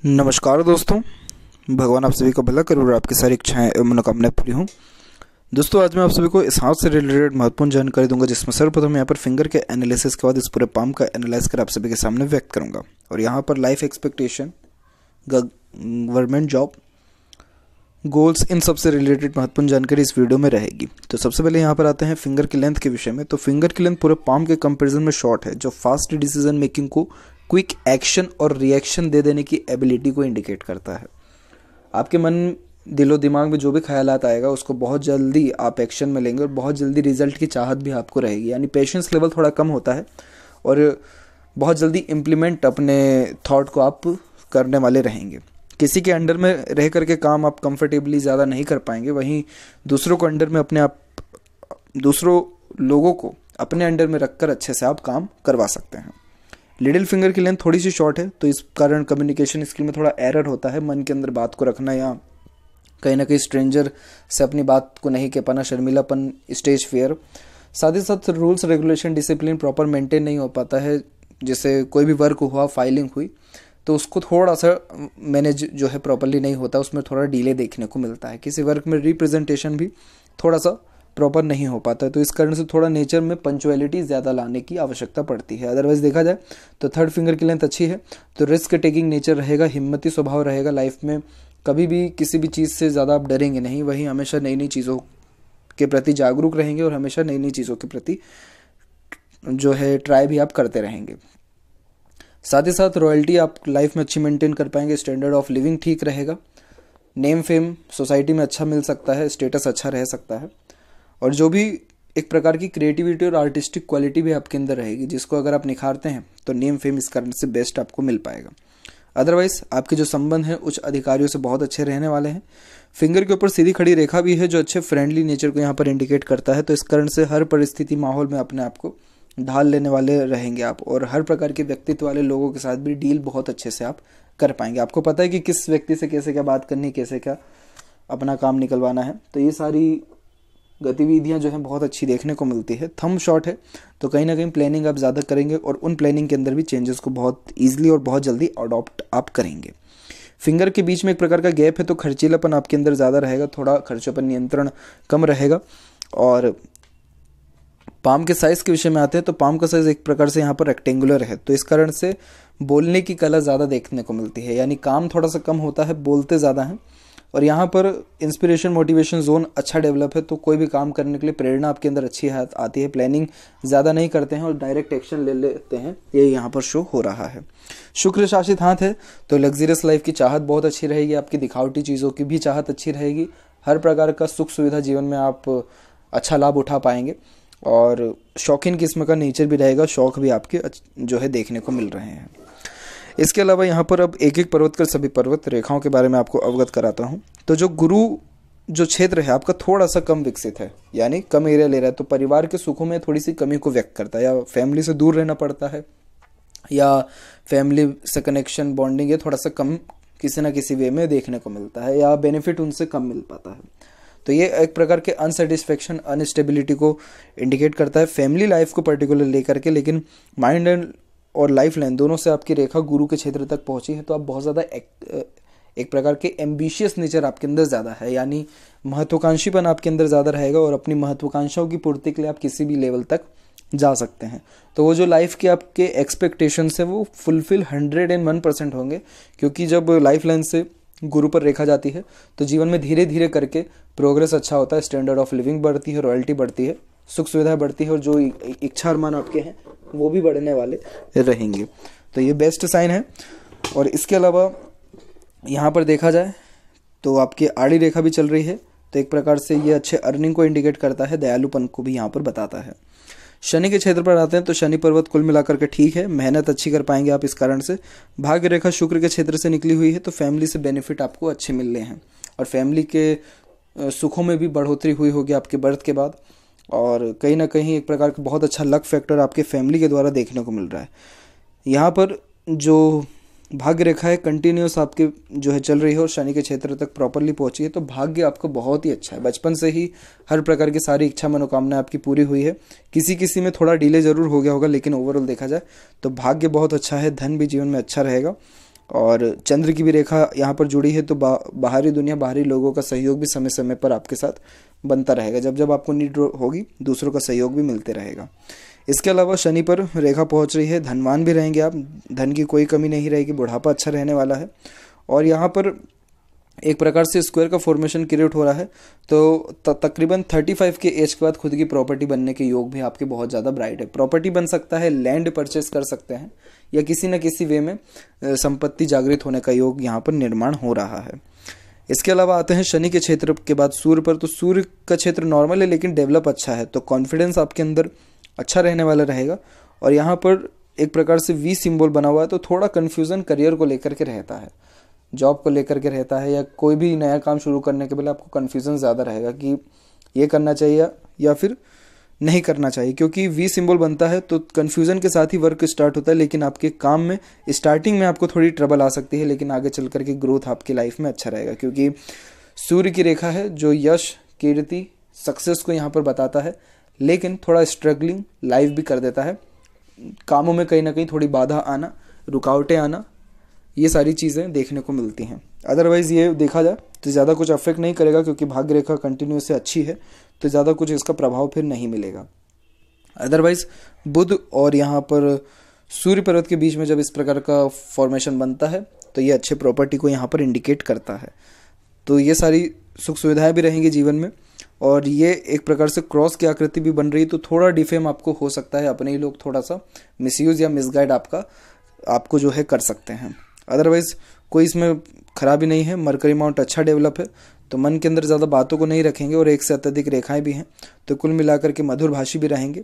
नमस्कार दोस्तों। भगवान आप सभी को भला करे और आपकी सारी इच्छाएं एवं मनोकामनाएं पूरी हों। दोस्तों, आज मैं आप सभी को इस हाथ से रिलेटेड महत्वपूर्ण जानकारी दूंगा, जिसमें सर्वप्रथम यहाँ पर फिंगर के एनालिसिस के बाद इस पूरे पाम का एनालाइज कर आप सभी के सामने व्यक्त करूंगा। और यहाँ पर life expectation, government job, goals, इन सब से रिलेटेड महत्वपूर्ण जानकारी इस वीडियो में रहेगी। तो सबसे पहले यहाँ पर आते हैं फिंगर की लेंथ के विषय में। तो फिंगर की लेंथ पूरे पाम के कंपेरिजन में शॉर्ट है, जो फास्ट डिसीजन मेकिंग को, क्विक एक्शन और रिएक्शन दे देने की एबिलिटी को इंडिकेट करता है। आपके मन, दिलो दिमाग में जो भी ख्यालात आएगा उसको बहुत जल्दी आप एक्शन में लेंगे और बहुत जल्दी रिजल्ट की चाहत भी आपको रहेगी। यानी पेशेंस लेवल थोड़ा कम होता है और बहुत जल्दी इम्प्लीमेंट अपने थॉट को आप करने वाले रहेंगे। किसी के अंडर में रह करके काम आप कंफर्टेबली ज़्यादा नहीं कर पाएंगे, वहीं दूसरों को अंडर में दूसरों लोगों को अपने अंडर में रखकर अच्छे से आप काम करवा सकते हैं। लिटिल फिंगर की लेंथ थोड़ी सी शॉर्ट है, तो इस कारण कम्युनिकेशन स्किल में थोड़ा एरर होता है। मन के अंदर बात को रखना या कहीं ना कहीं स्ट्रेंजर से अपनी बात को नहीं कह पाना, शर्मिलापन, स्टेज फियर, साथ ही साथ rules regulation discipline proper maintain नहीं हो पाता है। जैसे कोई भी वर्क हुआ, फाइलिंग हुई, तो उसको थोड़ा सा मैनेज जो है प्रॉपरली नहीं होता, उसमें थोड़ा डिले देखने को मिलता है। किसी वर्क में रिप्रेजेंटेशन भी थोड़ा सा प्रॉपर नहीं हो पाता है, तो इस कारण से थोड़ा नेचर में पंचुअलिटी ज़्यादा लाने की आवश्यकता पड़ती है। अदरवाइज देखा जाए तो थर्ड फिंगर की लेंथ अच्छी है, तो रिस्क टेकिंग नेचर रहेगा, हिम्मती स्वभाव रहेगा। लाइफ में कभी भी किसी भी चीज़ से ज़्यादा आप डरेंगे नहीं, वहीं हमेशा नई नई चीज़ों के प्रति जागरूक रहेंगे और हमेशा नई नई चीज़ों के प्रति जो है ट्राई भी आप करते रहेंगे। साथ ही साथ रॉयल्टी आप लाइफ में अच्छी मेंटेन कर पाएंगे, स्टैंडर्ड ऑफ लिविंग ठीक रहेगा, नेम फेम सोसाइटी में अच्छा मिल सकता है, स्टेटस अच्छा रह सकता है, और जो भी एक प्रकार की क्रिएटिविटी और आर्टिस्टिक क्वालिटी भी आपके अंदर रहेगी, जिसको अगर आप निखारते हैं तो नेम फेम इस कारण से बेस्ट आपको मिल पाएगा। अदरवाइज आपके जो संबंध हैं उच्च अधिकारियों से बहुत अच्छे रहने वाले हैं। फिंगर के ऊपर सीधी खड़ी रेखा भी है, जो अच्छे फ्रेंडली नेचर को यहाँ पर इंडिकेट करता है, तो इस कारण से हर परिस्थिति माहौल में अपने आप को ढाल लेने वाले रहेंगे आप, और हर प्रकार के व्यक्तित्व वाले लोगों के साथ भी डील बहुत अच्छे से आप कर पाएंगे। आपको पता है कि किस व्यक्ति से कैसे क्या बात करनी, कैसे क्या अपना काम निकलवाना है, तो ये सारी गतिविधियां जो हैं बहुत अच्छी देखने को मिलती है। थंब शॉर्ट है, तो कहीं ना कहीं प्लानिंग आप ज़्यादा करेंगे और उन प्लानिंग के अंदर भी चेंजेस को बहुत ईजिली और बहुत जल्दी अडॉप्ट आप करेंगे। फिंगर के बीच में एक प्रकार का गैप है, तो खर्चीलापन आपके अंदर ज़्यादा रहेगा, थोड़ा खर्चों पर नियंत्रण कम रहेगा। और पाम के साइज़ के विषय में आते हैं, तो पाम का साइज़ एक प्रकार से यहाँ पर रेक्टेंगुलर है, तो इस कारण से बोलने की कला ज़्यादा देखने को मिलती है, यानी काम थोड़ा सा कम होता है, बोलते ज़्यादा हैं। और यहाँ पर इंस्पिरेशन मोटिवेशन जोन अच्छा डेवलप है, तो कोई भी काम करने के लिए प्रेरणा आपके अंदर अच्छी आती है। प्लानिंग ज़्यादा नहीं करते हैं और डायरेक्ट एक्शन ले लेते हैं, ये यहाँ पर शो हो रहा है। शुक्र शासित हाथ है, तो लग्जरियस लाइफ की चाहत बहुत अच्छी रहेगी, आपकी दिखावटी चीज़ों की भी चाहत अच्छी रहेगी, हर प्रकार का सुख सुविधा जीवन में आप अच्छा लाभ उठा पाएंगे। और शौकीन किस्म का नेचर भी रहेगा, शौक भी आपके जो है देखने को मिल रहे हैं। इसके अलावा यहाँ पर अब एक एक पर्वत कर सभी पर्वत रेखाओं के बारे में आपको अवगत कराता हूँ। तो जो गुरु जो क्षेत्र है आपका थोड़ा सा कम विकसित है, यानी कम एरिया ले रहा है, तो परिवार के सुखों में थोड़ी सी कमी को व्यक्त करता है, या फैमिली से दूर रहना पड़ता है, या फैमिली से कनेक्शन बॉन्डिंग ये थोड़ा सा कम किसी ना किसी वे में देखने को मिलता है, या बेनिफिट उनसे कम मिल पाता है। तो ये एक प्रकार के अनसेटिस्फेक्शन, अनस्टेबिलिटी को इंडिकेट करता है फैमिली लाइफ को पर्टिकुलर लेकर के। लेकिन माइंड एंड और लाइफ लाइन दोनों से आपकी रेखा गुरु के क्षेत्र तक पहुंची है, तो आप बहुत ज़्यादा एक प्रकार के एम्बिशियस नेचर आपके अंदर ज़्यादा है, यानी महत्वाकांक्षीपन आपके अंदर ज़्यादा रहेगा, और अपनी महत्वाकांक्षाओं की पूर्ति के लिए आप किसी भी लेवल तक जा सकते हैं। तो वो जो लाइफ के आपके एक्सपेक्टेशंस है वो फुलफिल 101% होंगे, क्योंकि जब लाइफ लाइन से गुरु पर रेखा जाती है तो जीवन में धीरे धीरे करके प्रोग्रेस अच्छा होता है, स्टैंडर्ड ऑफ लिविंग बढ़ती है, रॉयल्टी बढ़ती है, सुख सुविधा बढ़ती है, और जो इच्छा अरमान आपके हैं वो भी बढ़ने वाले रहेंगे। तो ये बेस्ट साइन है। और इसके अलावा यहाँ पर देखा जाए तो आपकी आड़ी रेखा भी चल रही है, तो एक प्रकार से ये अच्छे अर्निंग को इंडिकेट करता है, दयालुपन को भी यहाँ पर बताता है। शनि के क्षेत्र पर आते हैं, तो शनि पर्वत कुल मिलाकर के ठीक है, मेहनत अच्छी कर पाएंगे आप इस कारण से। भाग्य रेखा शुक्र के क्षेत्र से निकली हुई है, तो फैमिली से बेनिफिट आपको अच्छे मिल रहे हैं, और फैमिली के सुखों में भी बढ़ोतरी हुई होगी आपके बर्थ के बाद, और कहीं ना कहीं एक प्रकार का बहुत अच्छा लक फैक्टर आपके फैमिली के द्वारा देखने को मिल रहा है। यहाँ पर जो भाग्य रेखा है कंटिन्यूस आपके जो है चल रही है और शनि के क्षेत्र तक प्रॉपरली पहुंची है, तो भाग्य आपका बहुत ही अच्छा है। बचपन से ही हर प्रकार की सारी इच्छा मनोकामना आपकी पूरी हुई है। किसी किसी में थोड़ा डिले जरूर हो गया होगा, लेकिन ओवरऑल देखा जाए तो भाग्य बहुत अच्छा है। धन भी जीवन में अच्छा रहेगा, और चंद्र की भी रेखा यहाँ पर जुड़ी है, तो बाहरी दुनिया, बाहरी लोगों का सहयोग भी समय समय पर आपके साथ बनता रहेगा। जब जब आपको नीड होगी दूसरों का सहयोग भी मिलते रहेगा। इसके अलावा शनि पर रेखा पहुँच रही है, धनवान भी रहेंगे आप, धन की कोई कमी नहीं रहेगी, बुढ़ापा अच्छा रहने वाला है। और यहाँ पर एक प्रकार से स्क्वायर का फॉर्मेशन क्रिएट हो रहा है, तो तकरीबन 35 के एज के बाद खुद की प्रॉपर्टी बनने के योग भी आपके बहुत ज़्यादा ब्राइट है। प्रॉपर्टी बन सकता है, लैंड परचेस कर सकते हैं, या किसी न किसी वे में संपत्ति जागृत होने का योग यहाँ पर निर्माण हो रहा है। इसके अलावा आते हैं शनि के क्षेत्र के बाद सूर्य पर। तो सूर्य का क्षेत्र नॉर्मल है लेकिन डेवलप अच्छा है, तो कॉन्फिडेंस आपके अंदर अच्छा रहने वाला रहेगा। और यहाँ पर एक प्रकार से वी सिंबल बना हुआ है, तो थोड़ा कन्फ्यूज़न करियर को लेकर के रहता है, जॉब को लेकर के रहता है, या कोई भी नया काम शुरू करने के पहले आपको कन्फ्यूज़न ज़्यादा रहेगा कि ये करना चाहिए या फिर नहीं करना चाहिए, क्योंकि वी सिंबल बनता है तो कन्फ्यूज़न के साथ ही वर्क स्टार्ट होता है। लेकिन आपके काम में स्टार्टिंग में आपको थोड़ी ट्रबल आ सकती है, लेकिन आगे चल करके ग्रोथ आपकी लाइफ में अच्छा रहेगा, क्योंकि सूर्य की रेखा है जो यश, कीर्ति, सक्सेस को यहाँ पर बताता है, लेकिन थोड़ा स्ट्रगलिंग लाइफ भी कर देता है। कामों में कहीं ना कहीं थोड़ी बाधा आना, रुकावटें आना, ये सारी चीज़ें देखने को मिलती हैं। अदरवाइज़ ये देखा जाए तो ज़्यादा कुछ अफेक्ट नहीं करेगा, क्योंकि भाग्य रेखा कंटिन्यूस से अच्छी है, तो ज़्यादा कुछ इसका प्रभाव फिर नहीं मिलेगा। अदरवाइज़ बुध और यहाँ पर सूर्य पर्वत के बीच में जब इस प्रकार का फॉर्मेशन बनता है तो ये अच्छे प्रॉपर्टी को यहाँ पर इंडिकेट करता है। तो ये सारी सुख सुविधाएं भी रहेंगी जीवन में, और ये एक प्रकार से क्रॉस की आकृति भी बन रही है, तो थोड़ा डिफेम आपको हो सकता है, अपने ही लोग थोड़ा सा मिसयूज़ या मिसगाइड आपको जो है कर सकते हैं। अदरवाइज़ कोई इसमें खराबी नहीं है। मरकरी माउंट अच्छा डेवलप है, तो मन के अंदर ज़्यादा बातों को नहीं रखेंगे, और एक से अत्यधिक रेखाएं भी हैं, तो कुल मिलाकर के मधुर भाषी भी रहेंगे,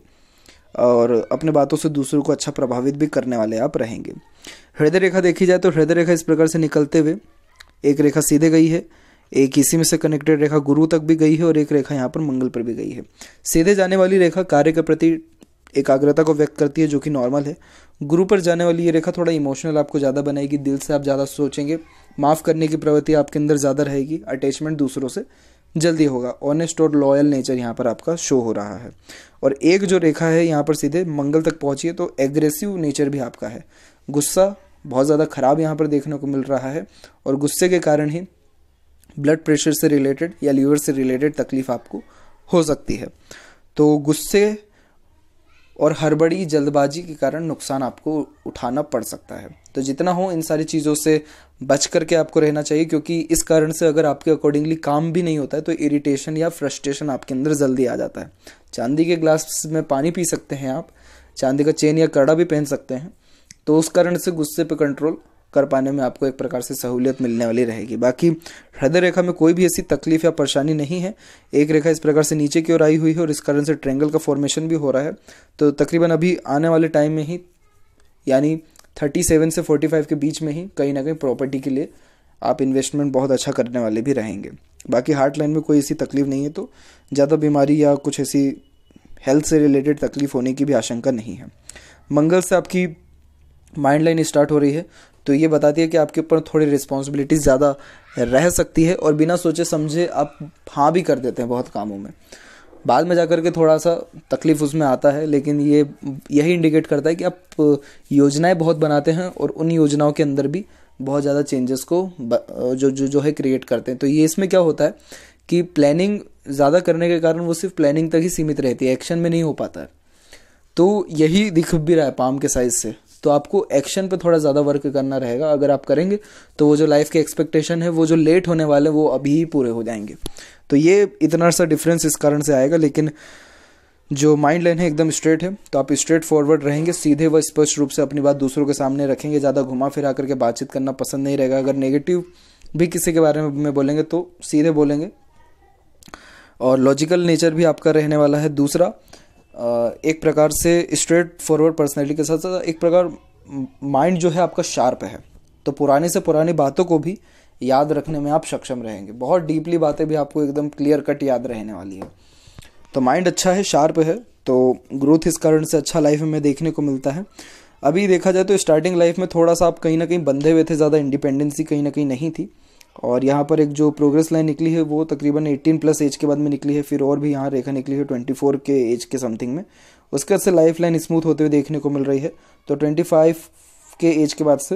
और अपने बातों से दूसरों को अच्छा प्रभावित भी करने वाले आप रहेंगे। हृदय रेखा देखी जाए तो हृदय रेखा इस प्रकार से निकलते हुए एक रेखा सीधे गई है, एक इसी में से कनेक्टेड रेखा गुरु तक भी गई है, और एक रेखा यहाँ पर मंगल पर भी गई है। सीधे जाने वाली रेखा कार्य के प्रति एकाग्रता को व्यक्त करती है, जो कि नॉर्मल है। गुरु पर जाने वाली ये रेखा थोड़ा इमोशनल आपको ज़्यादा बनाएगी, दिल से आप ज़्यादा सोचेंगे, माफ़ करने की प्रवृत्ति आपके अंदर ज़्यादा रहेगी, अटैचमेंट दूसरों से जल्दी होगा, ऑनेस्ट और लॉयल नेचर यहाँ पर आपका शो हो रहा है। और एक जो रेखा है यहाँ पर सीधे मंगल तक पहुँची है, तो एग्रेसिव नेचर भी आपका है, गुस्सा बहुत ज़्यादा खराब यहाँ पर देखने को मिल रहा है, और गुस्से के कारण ही ब्लड प्रेशर से रिलेटेड या लीवर से रिलेटेड तकलीफ आपको हो सकती है। तो गुस्से और हड़बड़ी, जल्दबाजी के कारण नुकसान आपको उठाना पड़ सकता है। तो जितना हो इन सारी चीज़ों से बच करके आपको रहना चाहिए, क्योंकि इस कारण से अगर आपके अकॉर्डिंगली काम भी नहीं होता है तो इरिटेशन या फ्रस्ट्रेशन आपके अंदर जल्दी आ जाता है। चांदी के ग्लास में पानी पी सकते हैं आप, चांदी का चेन या कड़ा भी पहन सकते हैं, तो उस कारण से गुस्से पे कंट्रोल कर पाने में आपको एक प्रकार से सहूलियत मिलने वाली रहेगी। बाकी हृदय रेखा में कोई भी ऐसी तकलीफ या परेशानी नहीं है। एक रेखा इस प्रकार से नीचे की ओर आई हुई है, और इस कारण से ट्रायंगल का फॉर्मेशन भी हो रहा है। तो तकरीबन अभी आने वाले टाइम में ही, यानी 37 से 45 के बीच में ही कहीं ना कहीं प्रॉपर्टी के लिए आप इन्वेस्टमेंट बहुत अच्छा करने वाले भी रहेंगे। बाकी हार्ट लाइन में कोई ऐसी तकलीफ नहीं है, तो ज़्यादा बीमारी या कुछ ऐसी हेल्थ से रिलेटेड तकलीफ होने की भी आशंका नहीं है। मंगल से आपकी माइंड लाइन स्टार्ट हो रही है, तो ये बताती है कि आपके ऊपर थोड़ी रिस्पॉन्सिबिलिटीज़ ज़्यादा रह सकती है, और बिना सोचे समझे आप हाँ भी कर देते हैं बहुत कामों में, बाद में जाकर के थोड़ा सा तकलीफ उसमें आता है। लेकिन ये यही इंडिकेट करता है कि आप योजनाएं बहुत बनाते हैं, और उन योजनाओं के अंदर भी बहुत ज़्यादा चेंजेस को जो है क्रिएट करते हैं। तो ये इसमें क्या होता है कि प्लानिंग ज़्यादा करने के कारण वो सिर्फ प्लानिंग तक ही सीमित रहती है, एक्शन में नहीं हो पाता है। तो यही दिख भी रहा है पाम के साइज से, तो आपको एक्शन पे थोड़ा ज़्यादा वर्क करना रहेगा। अगर आप करेंगे तो वो जो लाइफ के एक्सपेक्टेशन है, वो जो लेट होने वाले वो अभी ही पूरे हो जाएंगे। तो ये इतना सा डिफरेंस इस कारण से आएगा, लेकिन जो माइंड लाइन है एकदम स्ट्रेट है, तो आप स्ट्रेट फॉरवर्ड रहेंगे, सीधे व स्पष्ट रूप से अपनी बात दूसरों के सामने रखेंगे, ज़्यादा घुमा फिरा करके बातचीत करना पसंद नहीं रहेगा। अगर नेगेटिव भी किसी के बारे में बोलेंगे तो सीधे बोलेंगे, और लॉजिकल नेचर भी आपका रहने वाला है। दूसरा, एक प्रकार से स्ट्रेट फॉरवर्ड पर्सनैलिटी के साथ साथ एक प्रकार माइंड जो है आपका शार्प है, तो पुराने से पुरानी बातों को भी याद रखने में आप सक्षम रहेंगे। बहुत डीपली बातें भी आपको एकदम क्लियर कट याद रहने वाली है। तो माइंड अच्छा है, शार्प है, तो ग्रोथ इस कारण से अच्छा लाइफ में देखने को मिलता है। अभी देखा जाए तो स्टार्टिंग लाइफ में थोड़ा सा आप कहीं ना कहीं बंधे हुए थे, ज़्यादा इंडिपेंडेंसी कहीं ना कहीं नहीं थी, और यहाँ पर एक जो प्रोग्रेस लाइन निकली है वो तकरीबन 18+ एज के बाद में निकली है। फिर और भी यहाँ रेखा निकली है 24 के एज के समथिंग में, उसके बाद से लाइफ लाइन स्मूथ होते हुए देखने को मिल रही है। तो 25 के एज के बाद से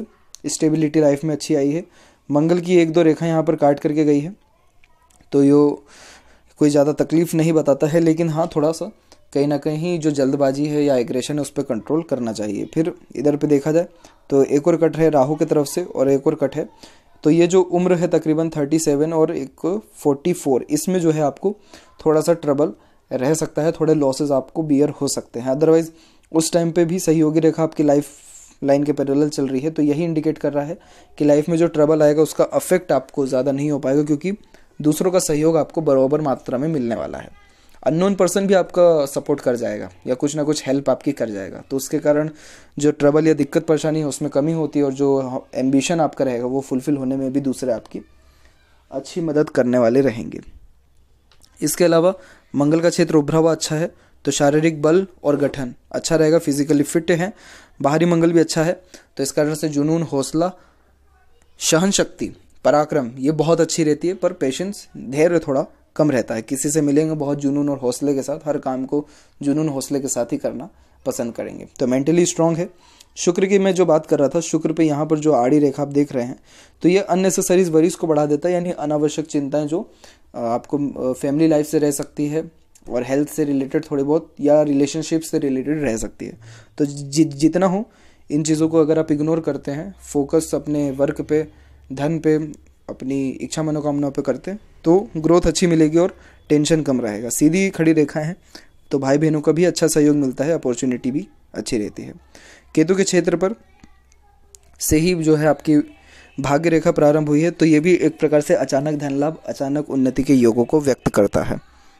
स्टेबिलिटी लाइफ में अच्छी आई है। मंगल की 1-2 रेखा यहाँ पर काट करके गई है, तो यो कोई ज़्यादा तकलीफ नहीं बताता है, लेकिन हाँ थोड़ा सा कहीं ना कहीं जो जल्दबाजी है या एग्रेशन है उस पर कंट्रोल करना चाहिए। फिर इधर पे देखा जाए तो एक और कट है राहु की तरफ से और एक और कट है, तो ये जो उम्र है तकरीबन 37 और एक 44, इसमें जो है आपको थोड़ा सा ट्रबल रह सकता है, थोड़े लॉसेस आपको बियर हो सकते हैं। अदरवाइज उस टाइम पे भी सहयोगी रेखा आपकी लाइफ लाइन के पैरेलल चल रही है, तो यही इंडिकेट कर रहा है कि लाइफ में जो ट्रबल आएगा उसका अफेक्ट आपको ज़्यादा नहीं हो पाएगा, क्योंकि दूसरों का सहयोग आपको बराबर मात्रा में मिलने वाला है। अननोन पर्सन भी आपका सपोर्ट कर जाएगा या कुछ ना कुछ हेल्प आपकी कर जाएगा, तो उसके कारण जो ट्रबल या दिक्कत परेशानी है उसमें कमी होती है, और जो एम्बिशन आपका रहेगा वो फुलफिल होने में भी दूसरे आपकी अच्छी मदद करने वाले रहेंगे। इसके अलावा मंगल का क्षेत्र उभरा हुआ अच्छा है, तो शारीरिक बल और गठन अच्छा रहेगा, फिजिकली फिट है। बाहरी मंगल भी अच्छा है, तो इस कारण से जुनून, हौसला, सहन शक्ति, पराक्रम ये बहुत अच्छी रहती है, पर पेशेंस, धैर्य थोड़ा कम रहता है। किसी से मिलेंगे बहुत जुनून और हौसले के साथ, हर काम को जुनून हौसले के साथ ही करना पसंद करेंगे। तो मेंटली स्ट्रांग है। शुक्र की मैं जो बात कर रहा था, शुक्र पे यहाँ पर जो आड़ी रेखा आप देख रहे हैं, तो ये अननेसेसरीज वरीज को बढ़ा देता है, यानी अनावश्यक चिंताएं जो आपको फैमिली लाइफ से रह सकती है और हेल्थ से रिलेटेड थोड़ी बहुत या रिलेशनशिप से रिलेटेड रह सकती है। तो जितना हो इन चीज़ों को अगर आप इग्नोर करते हैं, फोकस अपने वर्क पे, धन पे, अपनी इच्छा मनोकामनाओं पे करते हैं, तो ग्रोथ अच्छी मिलेगी और टेंशन कम रहेगा। सीधी खड़ी रेखाएं हैं तो भाई बहनों का भी अच्छा सहयोग मिलता है, अपॉर्चुनिटी भी अच्छी रहती है। केतु के क्षेत्र पर से ही जो है आपकी भाग्य रेखा प्रारंभ हुई है, तो ये भी एक प्रकार से अचानक धन लाभ, अचानक उन्नति के योगों को व्यक्त करता है।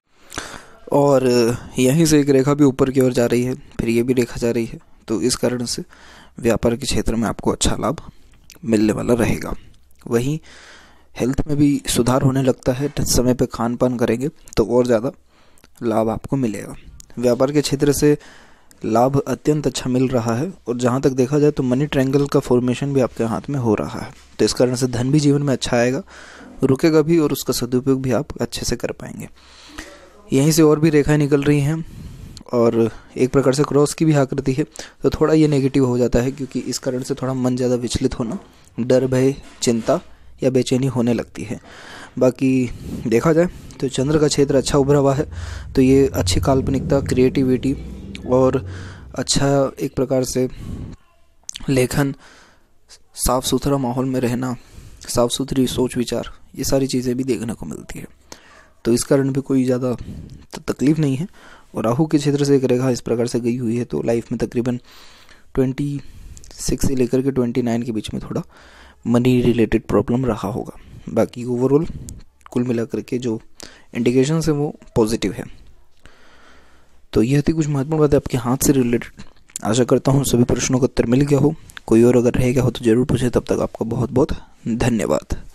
और यहीं से एक रेखा भी ऊपर की ओर जा रही है, फिर ये भी रेखा जा रही है, तो इस कारण से व्यापार के क्षेत्र में आपको अच्छा लाभ मिलने वाला रहेगा। वहीं हेल्थ में भी सुधार होने लगता है, समय पे खान पान करेंगे तो और ज़्यादा लाभ आपको मिलेगा। व्यापार के क्षेत्र से लाभ अत्यंत अच्छा मिल रहा है, और जहाँ तक देखा जाए तो मनी ट्रायंगल का फॉर्मेशन भी आपके हाथ में हो रहा है, तो इस कारण से धन भी जीवन में अच्छा आएगा, रुकेगा भी और उसका सदुपयोग भी आप अच्छे से कर पाएंगे। यहीं से और भी रेखाएं निकल रही हैं और एक प्रकार से क्रॉस की भी आकृति है, तो थोड़ा ये नेगेटिव हो जाता है, क्योंकि इस कारण से थोड़ा मन ज़्यादा विचलित होना, डर, भय, चिंता या बेचैनी होने लगती है। बाकी देखा जाए तो चंद्र का क्षेत्र अच्छा उभरा हुआ है, तो ये अच्छी काल्पनिकता, क्रिएटिविटी और अच्छा एक प्रकार से लेखन, साफ़ सुथरा माहौल में रहना, साफ़ सुथरी सोच विचार, ये सारी चीज़ें भी देखने को मिलती है, तो इस कारण भी कोई ज़्यादा तकलीफ नहीं है। और राहु के क्षेत्र से एक रेखा इस प्रकार से गई हुई है, तो लाइफ में तकरीबन 26 से लेकर के 29 के बीच में थोड़ा मनी रिलेटेड प्रॉब्लम रहा होगा। बाकी ओवरऑल कुल मिलाकर के जो इंडिकेशन है वो पॉजिटिव है। तो यह थी कुछ महत्वपूर्ण बातें आपके हाथ से रिलेटेड। आशा करता हूँ सभी प्रश्नों का उत्तर मिल गया हो। कोई और अगर रह गया हो तो ज़रूर पूछें। तब तक आपका बहुत बहुत धन्यवाद।